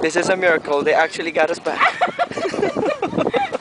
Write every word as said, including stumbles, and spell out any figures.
This is a miracle. They actually got us back.